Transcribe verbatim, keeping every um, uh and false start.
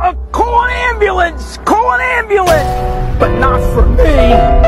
Uh, call an ambulance! Call an ambulance! But not for me!